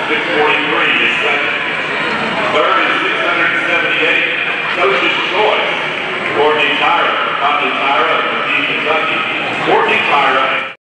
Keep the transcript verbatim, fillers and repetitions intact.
six forty-three is second. Third is six seventy-eight. Coach's Choice. Courtney Tyra. Courtney Tyra from Kentucky. Courtney Tyra.